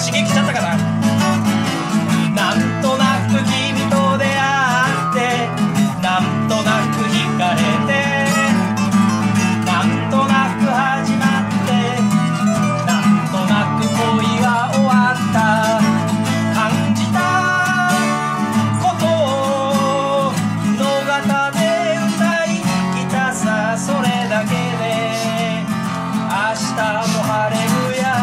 刺激しちゃったかな。なんとなく君と出会って、なんとなく惹かれて、なんとなく始まって、なんとなく恋は終わった。感じたことを野方で歌いに来たさ。それだけで明日も晴れるや。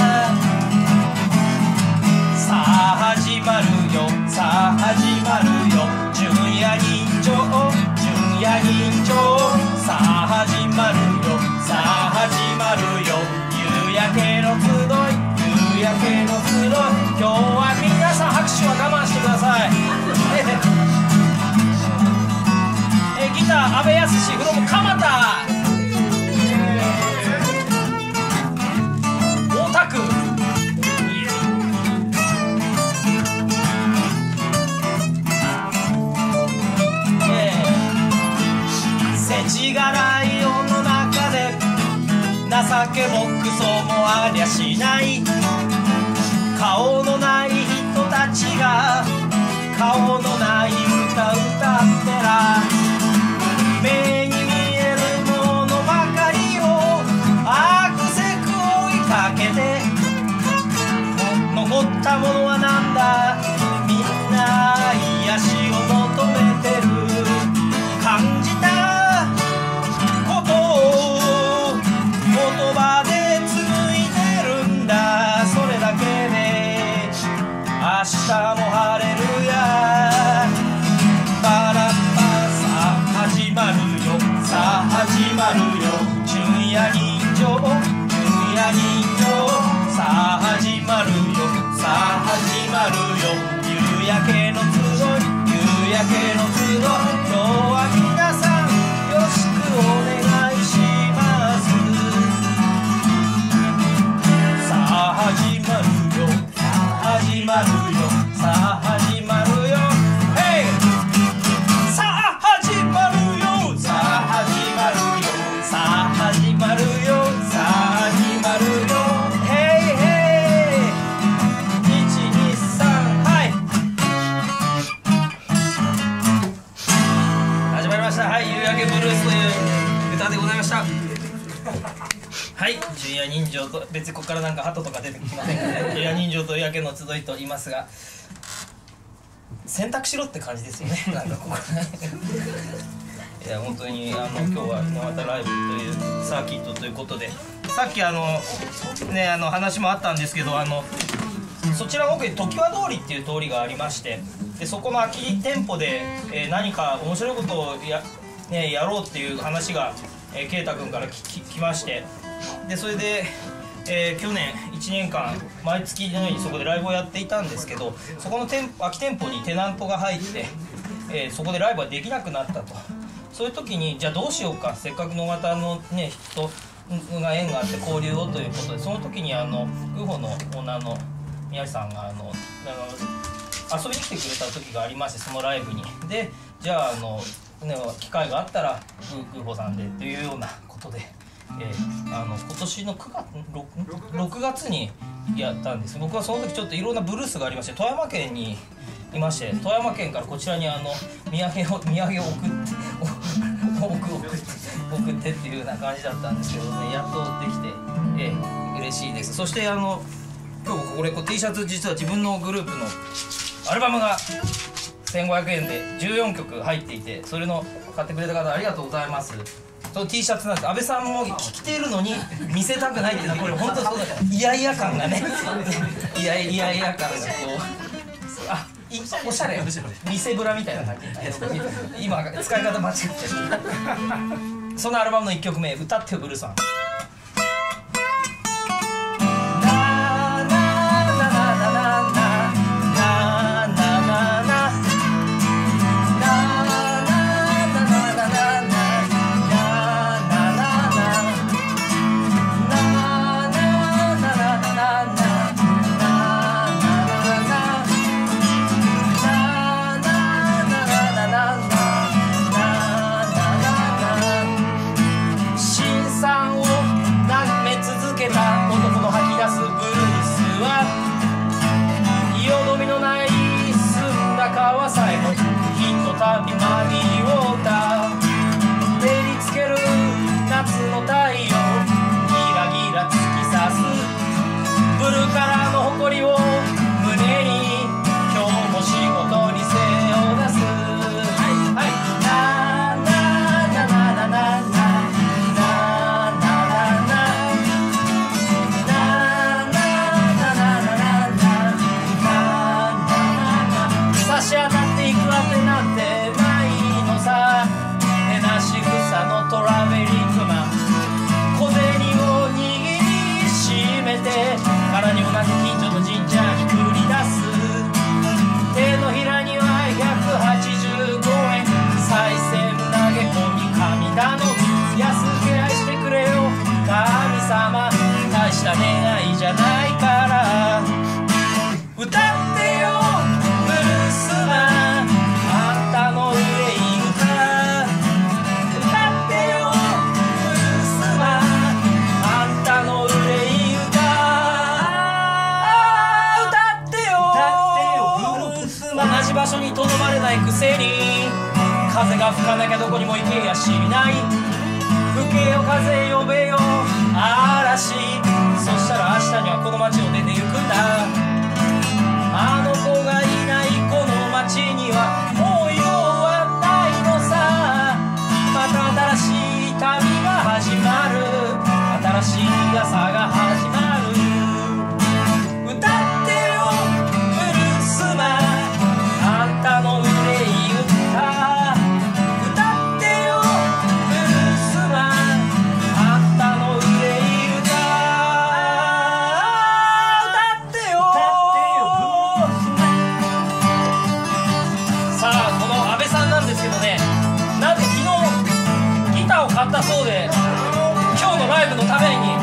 さあ始まるよ、さあ始まるよ、純也人情、純也人情。さあ始まるよ、さあ始まるよ、夕焼けの集い、夕焼けの集い。今日は皆さん拍手は我慢してください。ギター阿部康フロム蒲田、大田区。世知辛い世の中で情けもクソもありゃしない。顔のない人たちが顔のない歌歌ってら、目に見えるものばかりをあくせく追いかけて、残ったものはなんだ、みんな癒しを求めてる。感じたことを言葉で紡いでるんだ。それだけで明日も晴れるや。パラッパさあ始まるよ、さあ始まるよ、純也人情、純也人情。さあ始まるよ、さあ始まるよ、夕焼けの集い、夕焼けの集い。今日は皆さんよろしくお願いします。さあ始まるよ、さあ始まるよ、さあ始まるよ、ヘイ。さあ始まるよ、さあ始まるよ、さあ始まるよ、さあ始まるよ、ヘイヘイ。123はい、始まりました。はい、夕焼けブルースという歌でございました。はい、純也人情と、別にここからなんか鳩とか出てきませんがね、純也人情と夕焼けの集いと言いますが、選択しろって感じですよね。なんかここいや本当に今日はまたライブというサーキットということで、さっきね話もあったんですけど、そちらの奥に常盤通りっていう通りがありまして、でそこの空き店舗で、何か面白いことをやろうっていう話が圭太君から来まして、でそれで、去年1年間毎月のようにそこでライブをやっていたんですけど、そこの空き店舗にテナントが入って、そこでライブができなくなったと。そういう時にじゃあどうしようか、せっかく野方のね人が縁があって交流をということで、その時にグーホのオーナーの宮地さんが遊びに来てくれた時がありまして、そのライブに。でじゃあ機会があったらグーホさんでというようなことで、今年の6月にやったんです。僕はその時ちょっといろんなブルースがありまして、富山県にいまして、富山県からこちらに土産を送ってっていうような感じだったんですけどね、やっとできて、嬉しいです。そして今日これT シャツ、実は自分のグループのアルバムが1500円で14曲入っていて、それの買ってくれた方ありがとうございます。その T シャツなんです。安倍さんも着ているのに見せたくないっていうのは、これ本当そうだ、イヤイヤ感がねイヤイヤ感がこう、おしゃれ、店ブラみたいな感じ。今使い方間違ってる。そのアルバムの1曲目、歌ってよブルーさん。新さんをせに風が吹かなきゃどこにも行けやしない。吹けよ風呼べよ嵐、そしたら明日にはこの街を出て行くんだ。あの子がいないこの街にはもう用はないのさ。また新しい旅が始まる、新しい朝が始まる。歌ってよブルースマン、あんたの憂い歌。歌ってよブルースマン、あんたの憂い歌。歌ってよさあ、この阿部さんなんですけどね、なんと昨日ギターを買ったそうで、今日のライブのために。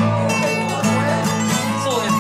そうです。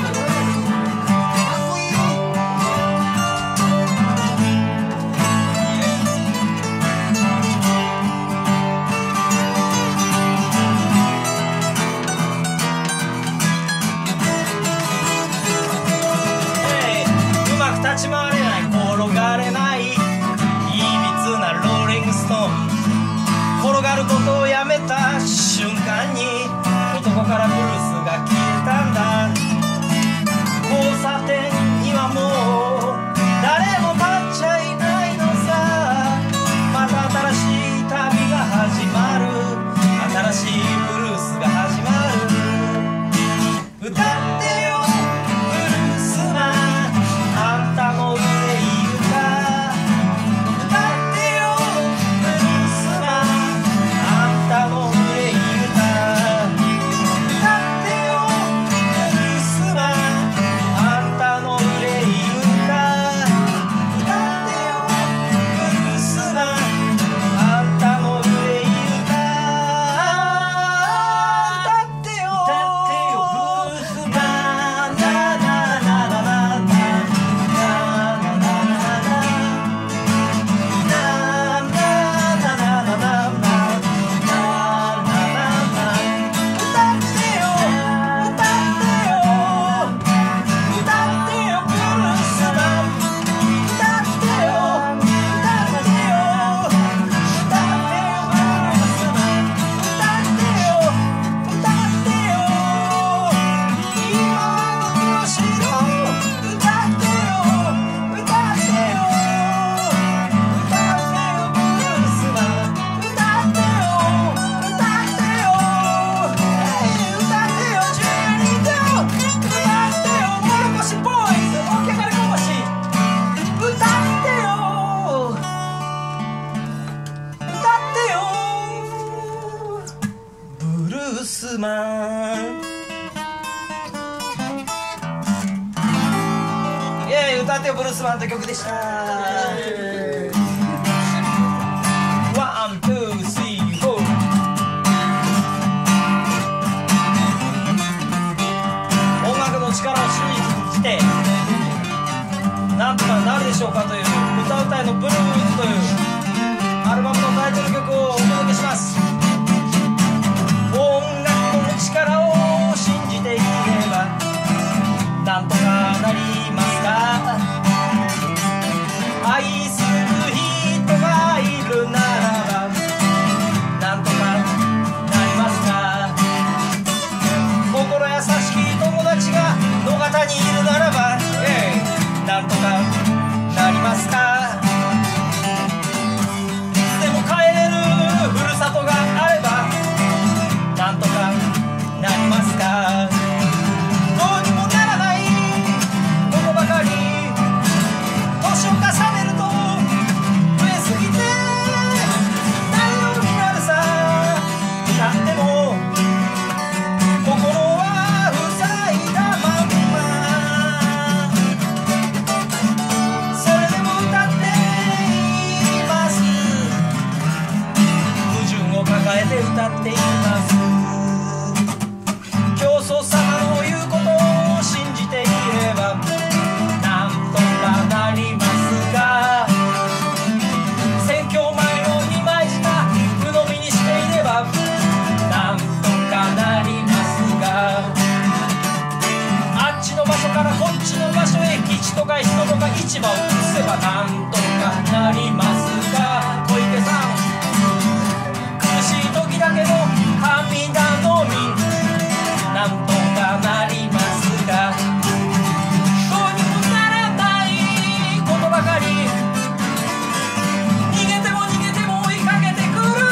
うまく立ち回れない、転がれない、いびつなローリングストーン。転がることをやめた瞬間に男からブルースが消えたんだ。交差点にはもう誰も立っちゃいないのさ。また新しい旅が始まる、新しいブルースが始まる。歌ってよブルースマン、あんたの憂い歌。歌ってよブルースマン、あんたの憂い歌。歌ってよブルースマン、あんたの憂い歌。歌ってよブルースマン、あんたの憂い歌。歌ってよブルースマン、ななななななななスマン。歌ってよブルースマンという曲でした。ワン、ツー、スリー、フォー。音楽の力を信じてなんとかなるでしょうかという歌うたいのブルーズというアルバムのタイトル曲をお届けします。音楽の力を信じていればなんとかなりますか。愛する人がいるならばなんとかなりますか。心優しき友達が野方にいるならば、なんとかなりますか。いつでも帰れるふるさとがあればなんとかなりますか。どうにもならないことばかり年を重ねると増えすぎて大丈夫になるさ。だっても心は塞いだまんま。それでも歌っています。矛盾を抱えて歌っています。教祖様の言うことを信じていればなんとかなりますが、選挙前の二枚舌鵜呑みにしていればなんとかなりますが、あっちの場所からこっちの場所へ基地とか人とか市場を移せばなんとかななりますか小池さん。苦しい時だけの神頼みなんとかなりますか。どうにもならないことばかり、逃げても逃げても追いかけてくる。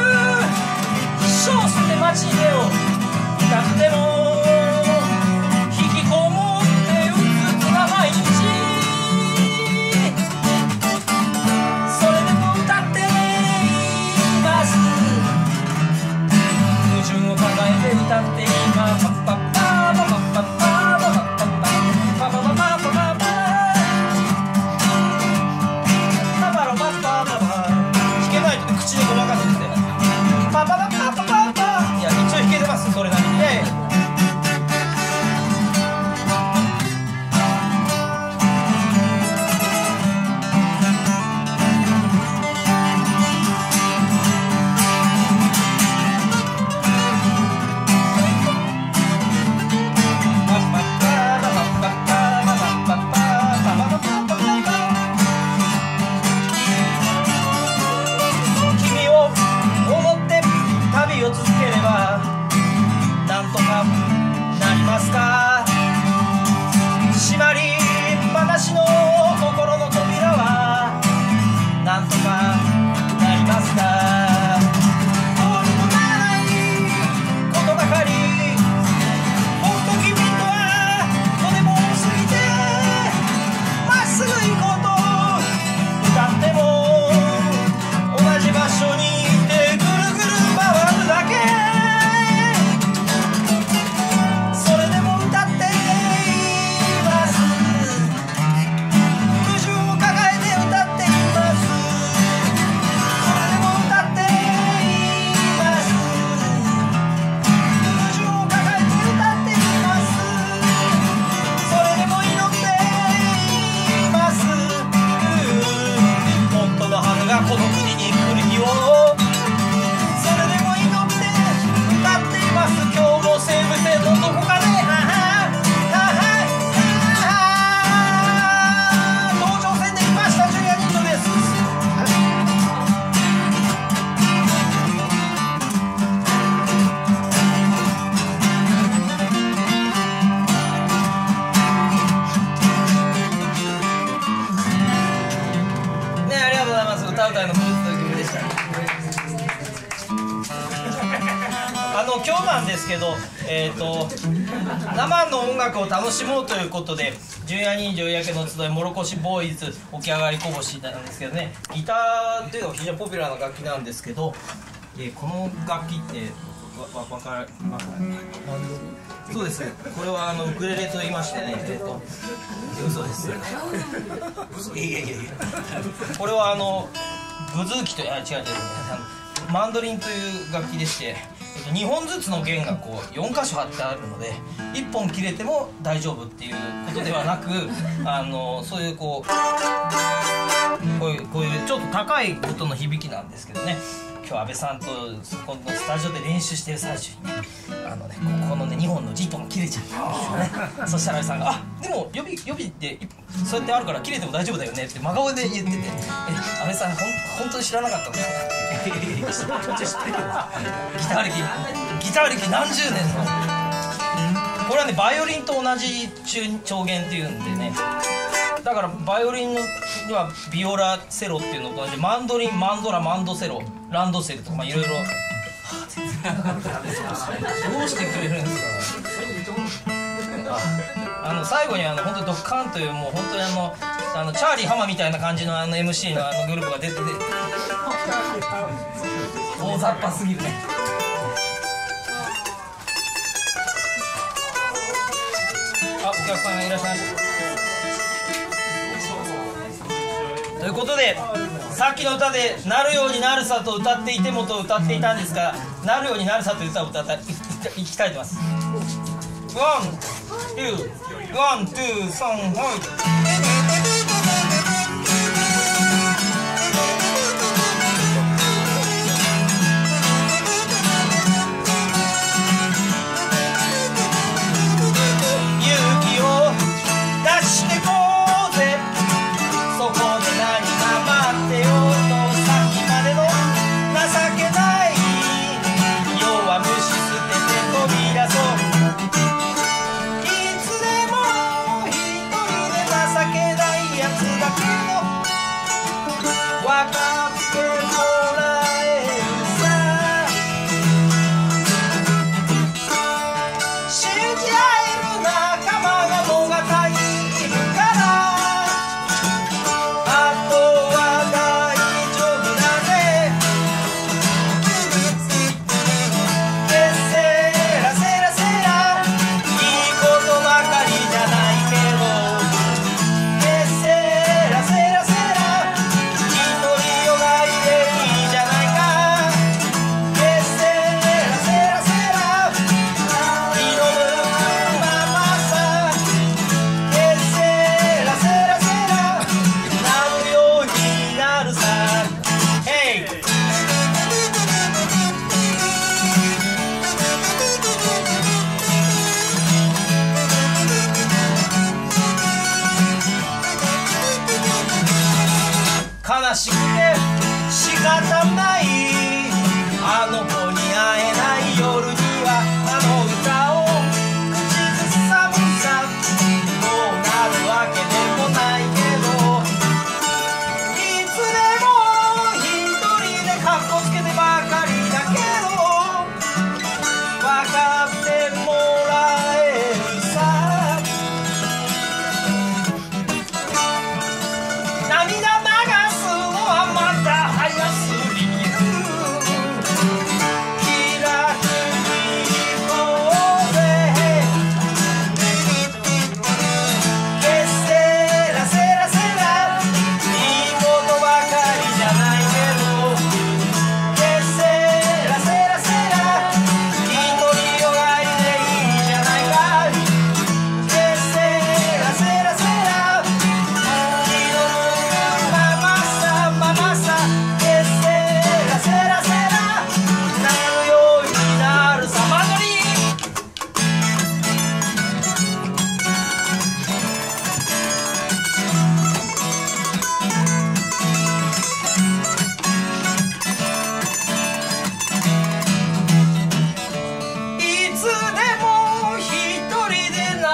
小数で街でを歌っても引きこもってうつつな毎日。それでも歌っています。矛盾を抱えて歌っています。パッパッパーパパッパッパーパパッパッパーパパパパパパパパパロパッパーパパ弾けないとね、口でごまかせてパパパパパパパ。いや一応弾けてます、それなりにね。君を思って旅を続ければなんとかなりますか。閉まりっぱなしの心の扉はなんとかなりますか。どうにもならないことばかり、ほんと君とはとても多すぎて、まっすぐ行こうと歌っても同じ場所にいてぐるぐる回るだけ。それでも歌っています。矛盾を抱えて歌っています。それでも歌っています。矛盾を抱えて歌っています。それでも祈っています。本当の春がこの国に来る日をそれでも祈って歌っています。今日も西武線のどこかで東上線で来ました純也人情です。ね、ありがとうございます。歌うたいのブースという曲でした。今日なんですけど、生の音楽を楽しもうということで純也人情やけの集いもろこしボーイズ起き上がりこぼしなんですけどね、ギターっていうのは非常にポピュラーな楽器なんですけど、この楽器ってわかる？そうです。これはウクレレと言いましてね、嘘です。これはブズーキと違うマンドリンという楽器でして、2本ずつの弦がこう4箇所貼ってあるので1本切れても大丈夫っていうことではなく、そういうこういうちょっと高い音の響きなんですけどね、今日安倍さんとそこのスタジオで練習してる最中にね、ここのね2本の1本切れちゃったんですよね。そしたら安倍さんが「でも予備ってそうやってあるから切れても大丈夫だよね」って真顔で言ってて「安倍さん本当に知らなかったんだ」ってギター歴何十年のこれはねバイオリンと同じ調弦っていうんでね、だからバイオリンにはビオラセロっていうのと同じマンドリンマンドラマンドセロランドセルとかいろいろどうしてくれるんですか。最後に本当にドッカーンというもう本当にチャーリー浜みたいな感じのMC のグループが出てて大雑把すぎるね。お客さんがいらっしゃいました。ということでさっきの歌で「なるようになるさと歌っていても」と歌っていたんですが、なるようになるさという歌を歌っていきたいと思います。ワン、ツー、ワン、ツー、サン、はい。してこうぜ、そこで何が待って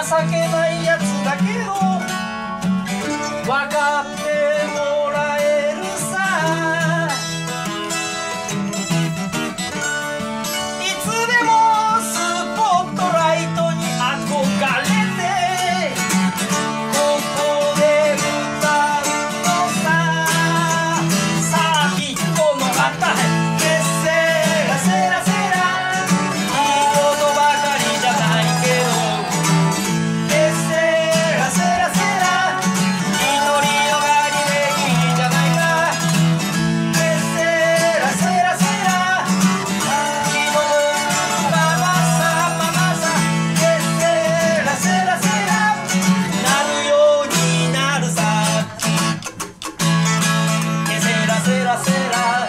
情けないやつだけど分かってもらえるさ。いつでもスポットライトに憧れてここで歌うのさ。さあきっとのあったけセラセラセラ、いいことばかりじゃないけどけセラセラセラ、一人よがりでいいじゃないか。けセラセラセラ、気の向くままさままさ。けセラセラセラ、なるようになるさ。けセラセラセラ、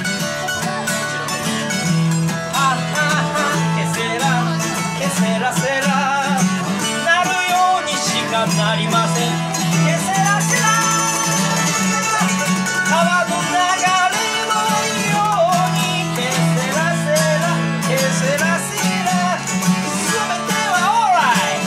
ケセラセラ、なるようにしかなりません。ケセラセラ、川の流れのようにケセラセラ、ケセラセラ、すべてはオーライ。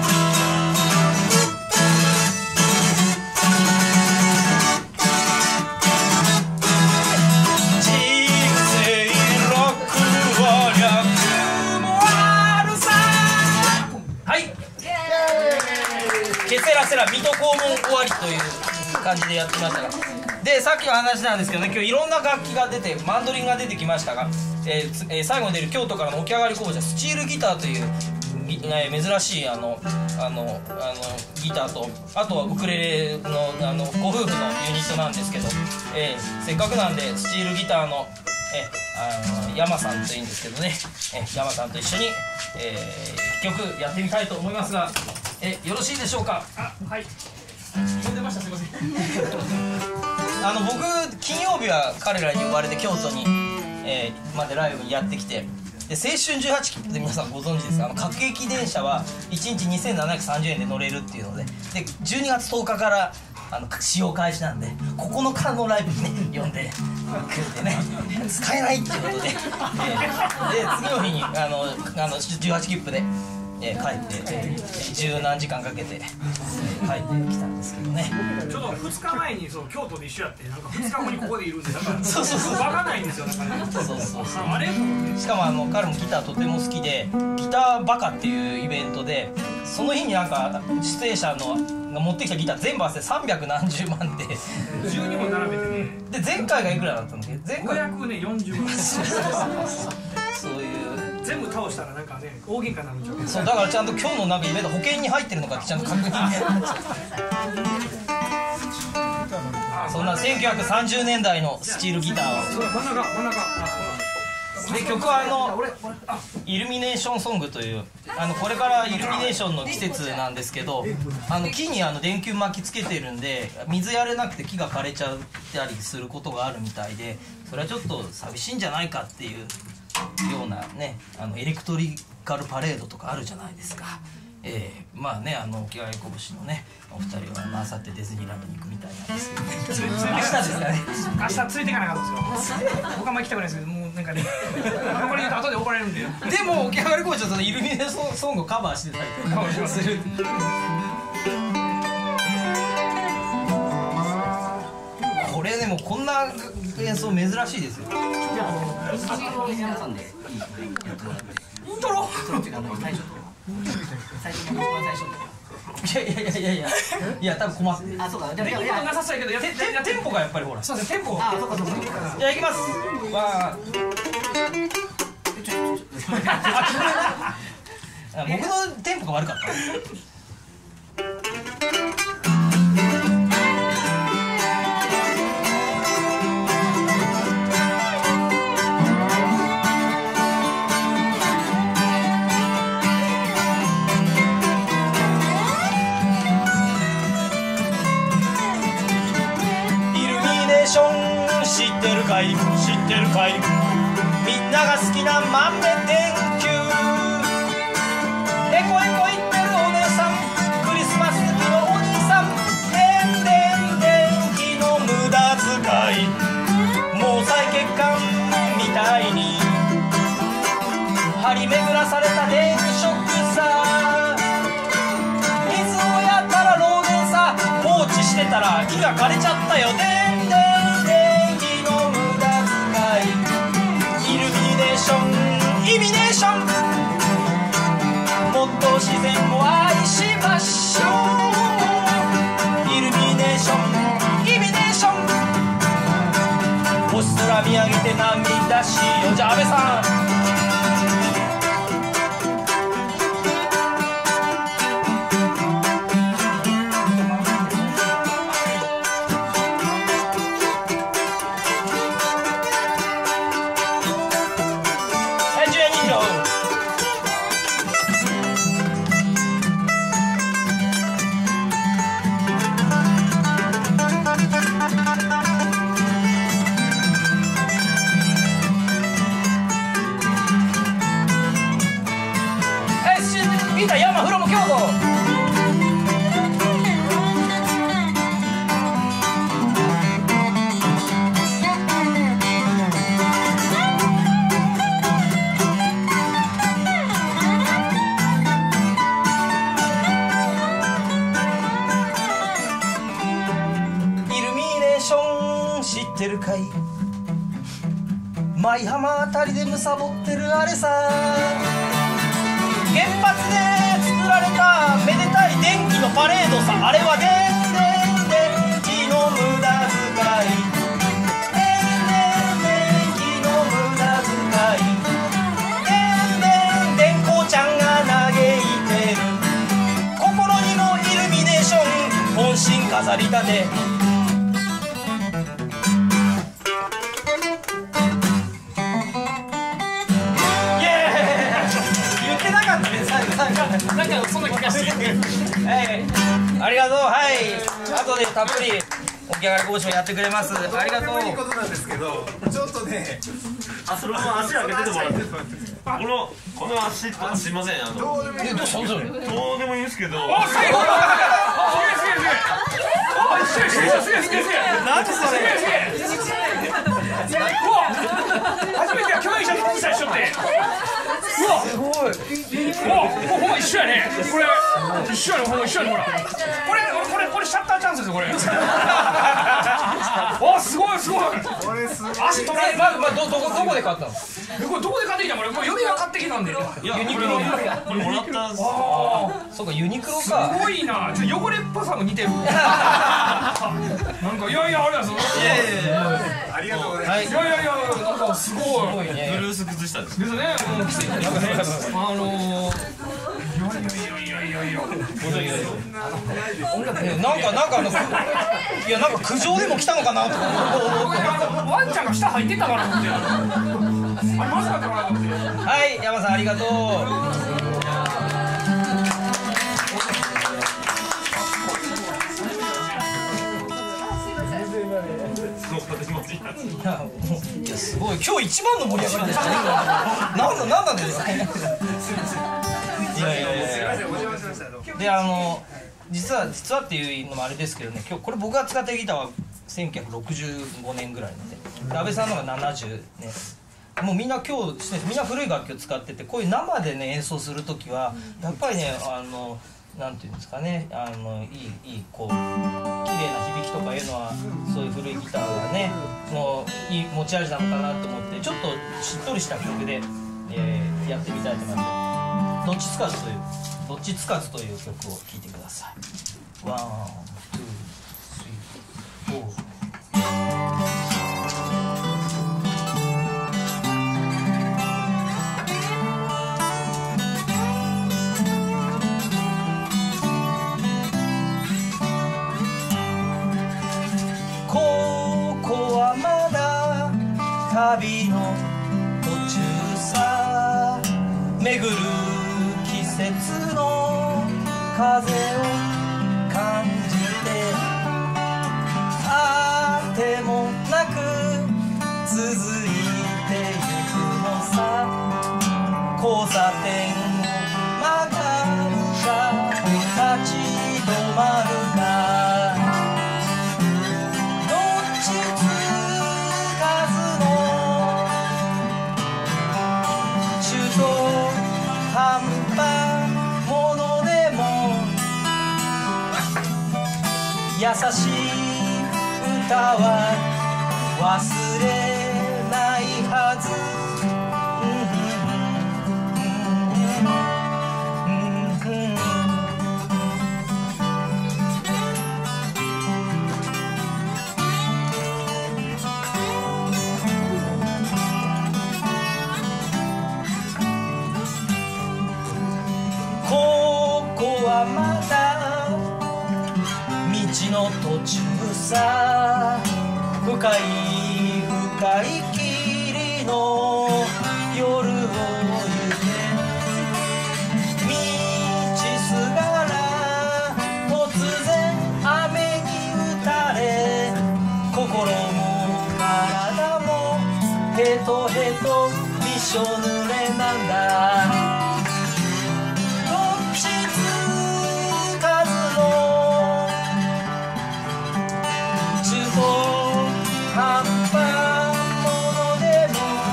人生ロックは略もあるさ。はい、ケセラセラ水戸黄門終わりという感じでやってましたが、でさっきの話なんですけどね、今日いろんな楽器が出てマンドリンが出てきましたが、最後に出る京都からの起き上がり工場スチールギターという珍しいギターと、あとはウクレレのご夫婦のユニットなんですけど、せっかくなんでスチールギターの山さんといいんですけどね、山さんと一緒に、一曲やってみたいと思いますが、よろしいでしょうか。 あ、はい。呼んでました。すいません。 僕金曜日は彼らに呼ばれて京都に、までライブにやってきて、で青春18切符で皆さんご存知ですか。各駅電車は1日2730円で乗れるっていうので、12月10日から使用開始なんで、9日のライブにね呼んでくれてね、使えないっていうことで、で次の日に18切符で、帰って十何時間かけて、帰ってきたんですけどね。 ちょっと2日前にそう京都で一緒やって、なんか2日後にここでいるんで、だからそうそうそう、 分かんないんですよ。だからね。 そうそうそう、 あれと思って。 しかも彼もギターとても好きで、ギターバカっていうイベントで、その日になんか出演者が持ってきたギター全部合わせて300何十万で 12も並べてね。 で前回がいくらだったんだっけ。前回 540万。 そういう全部倒したらなんかね、大喧嘩になるんちゃう。 そうだからちゃんと今日のなんかイベント保険に入ってるのかってちゃんと確認ね。そんな1930年代のスチールギターを、 そうだ、真ん中。 で曲はイルミネーションソングという、これからイルミネーションの季節なんですけど、木に電球巻きつけてるんで、水やれなくて木が枯れちゃったりすることがあるみたいで、それはちょっと寂しいんじゃないかっていうようなね、エレクトリカルパレードとかあるじゃないですか。まあね、沖合拳のねお二人はあさってディズニーランドに行くみたいなんですけどね。明日ですかね。 明日ついていかなかったんですよ。僕あんまり行きたくないですけど、もうなんかね、これ言うと後で怒られるんで。 でも沖上工場はイルミネーションソングをカバーしてたりとかする。これね、もうこんな演奏珍しいですよ。イントロ。いや多分困ってる。 あ、そうか。でもなさそうやけど、 テンポがやっぱりほら。 そうですね、テンポ。あ、そうか。 じゃあ行きます。僕のテンポが悪かった。知ってるかい、知ってるかい、みんなが好きな豆電球、エコエコ言ってるお姉さん、クリスマス好きのお兄さん、電気の無駄遣い、毛細血管みたいに張り巡らされた電飾さ、 木が枯れちゃったよ。でんでん電気の無駄遣い、イルミネーションイミネーション、もっと自然を愛しましょう。イルミネーションイミネーション、星空見上げて涙しよう。じゃあ安倍さん。山フロム京都。イルミネーション知ってるかい、舞浜あたりでむさぼってるあれさ、原発で作られためでたい電気のパレードさ、あれはでんでん電気の無駄遣い、でんでん電気の無駄遣い、でんでん電光ちゃんが嘆いてる、心にもイルミネーション本心飾りたて。 なんかそんな気がしてる。 ありがとう。はい、後でたっぷり起き上がり講師もやってくれます。ありがとう。 いいことなんですけど、ちょっとね、そのまま足開けててもらって、この足とすいません、どうでもいいんですけど。 あ、最後。すげえ。 何それ。 初めては共演者と一緒って。うわ、すごい。ほんま一緒やね。これ一緒やね。ほんま一緒やね。ほら。これシャッターチャンスですよこれ。あ、すごい。足取られる。 どこで買ったの？ これどこで買ってきたの？これ嫁が買ってきたんで。 ユニクロ。 これもらったんです。 そうか、ユニクロか。 すごいな。ちょっと汚れっぽさも似てる。なんかいやあれだぞ。 ありがとうございます。 いやなんかすごい。 ブルース崩したんですですね。奇跡ですね。 なんか苦情でも来たのかなとか。 ワンちゃんが下入ってたからって。あれまずかったかなと思って。 はい、山さんありがとう。いやすごい、今日一番の盛り上がりでしたね。なんなんですか。で実はっていうのもあれですけどね、今日これ僕が使ってるギターは1965年ぐらいのね、安倍さんのが70ね。もうみんな今日みんな古い楽器を使ってて、こういう生でね演奏する時はやっぱりねなんていうんですかね、いいこう綺麗な響きとかいうのはそういう古いギターがねもういい持ち味なのかなと思って、ちょっとしっとりした曲で、やってみたいと思います。どっちつかずという曲を聴いてください。ワン、ツー、スリー、フォー。旅の途中さ、巡る季節の風を感じて、あてもなく続いてゆくのさ。交差点を曲がるか立ち止まるか、どっちつかずの中途半端ものでも優しいは忘れないはず。ここはまだ道の途中さ。深い深い霧の夜を行て、道すがら突然雨に打たれ、心も体もヘトヘトびしょ濡れなんだ。どっちつかずの中途半端者でも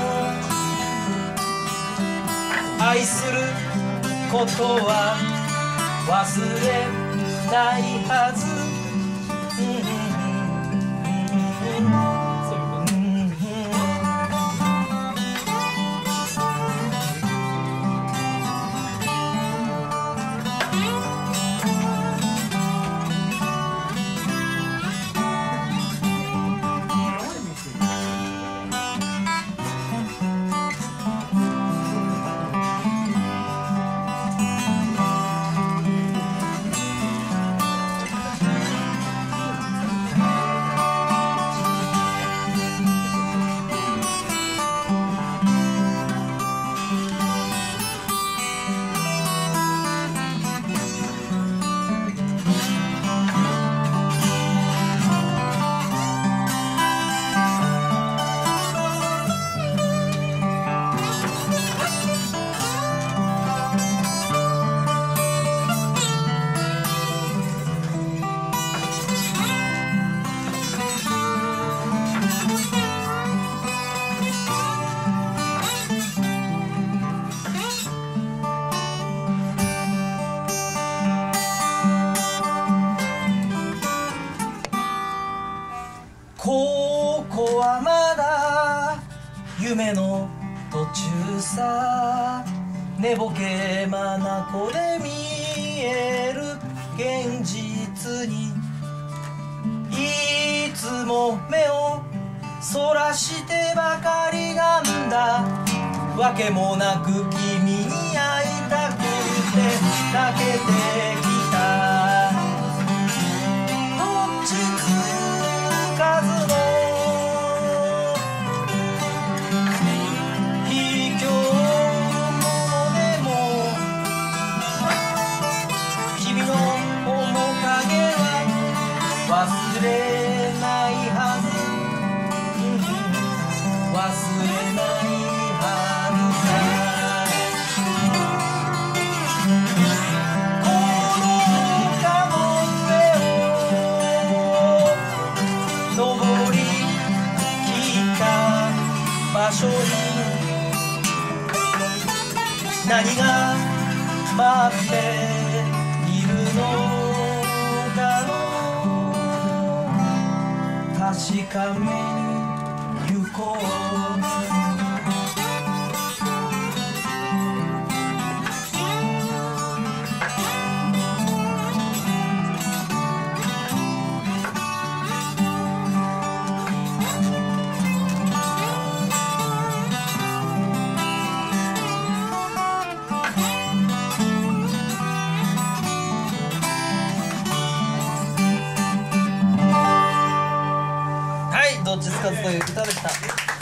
愛することは忘れないはず。ここはまだ夢の途中さ。寝ぼけ眼で見える現実にいつも目をそらしてばかりなんだ。わけもなく君に会いたくて泣けてきた。どっちつかずの卑怯者でも君の面影は忘れないはず。忘れないはずさ。この丘の上を登りきった場所に何が待っているのだろう。確かめに行こう。どっちつかずという歌でした。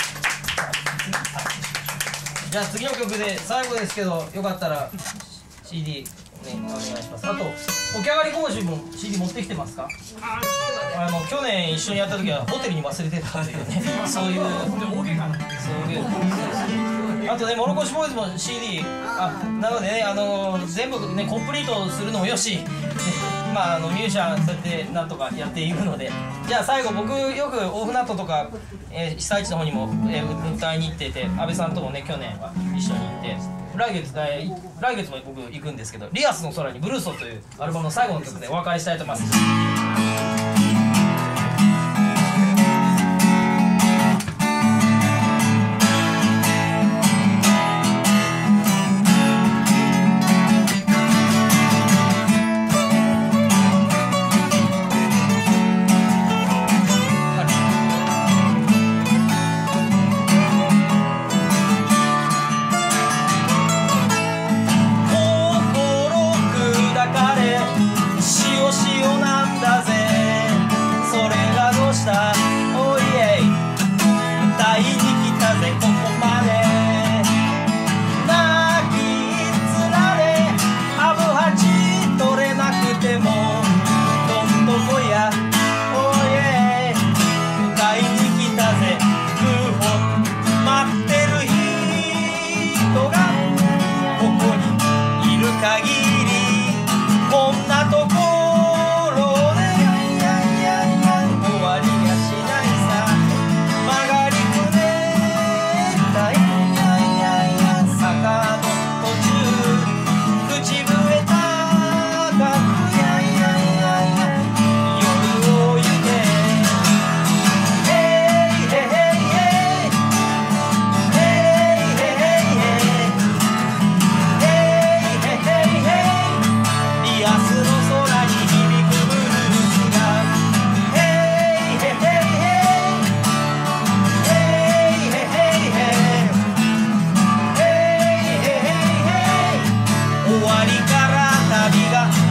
じゃあ次の曲で最後ですけど、よかったら CD ねお願いします。あと起き上がり講師も CD 持ってきてますか？去年一緒にやった時はホテルに忘れてたっていうね、そういう大げかな。あとね、モロコシボーイズも CD なのでね、全部ねコンプリートするのもよし、ね、ミュージシャンそうやってなんとかやっているので、じゃあ最後僕よくオフナットとか、被災地の方にも、歌いに行ってて、安倍さんともね去年は一緒に行って、来月も僕行くんですけど、リアスの空にブルーソというアルバムの最後の曲でお別れしたいと思います。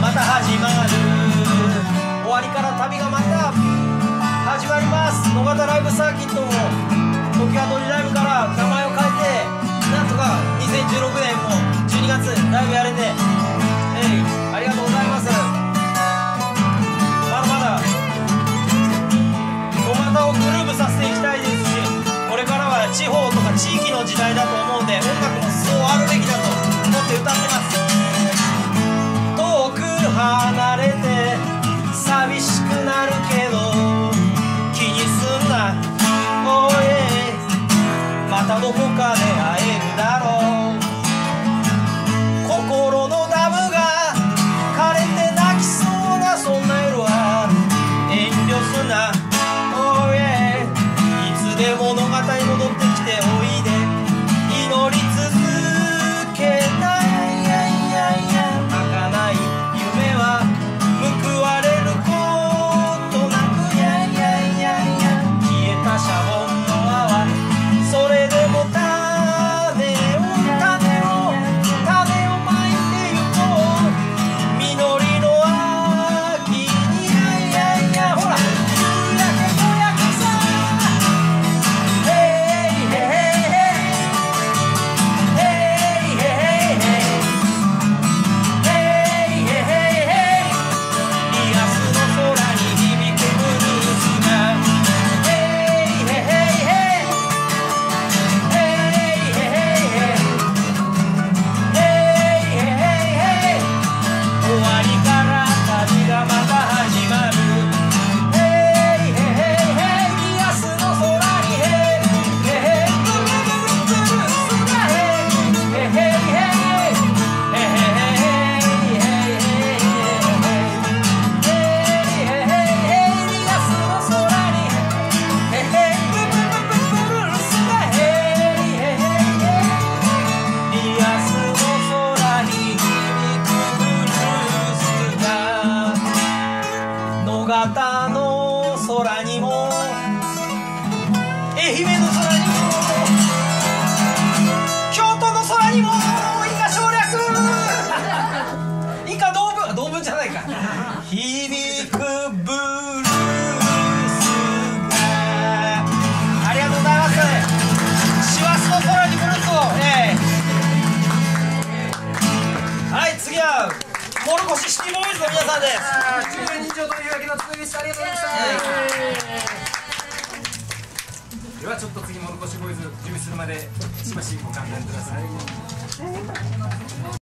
また始まる。終わりから旅がまた始まります。野方ライブサーキットも時はドリライブから名前を変えて、なんとか2016年も12月ライブやれて、ありがとうございます。まだまだ野方をグルーブさせていきたいですし、これからは地方とか地域の時代だと思うんで、音楽もそうあるべきだと思って歌ってます。遠く離れて寂しくなるけど気にすんな、おいまたどこかで会えるだろう。心のダムが枯れて泣きそうなそんな夜は遠慮すな、おいいつでも野方に戻ってきておいで。祈り続けたい儚い夢は報われることなく、消えたシャボンの泡、それでも種をまいてゆこう。実りの秋にほら夕焼けの焼けさ、ヘイヘイヘイ野方の空にも愛媛の空にも京都の空にもイカ省略イカ同文じゃないか。響くブルースが、ありがとうございます。師走の空にブルースを、はい、次はモルコシシティボーイズの皆さんです。 中年人情というわけのつでした。ありがとうございました。ではちょっと次モルコシボーイズ準備するまでしばしご勘弁ください。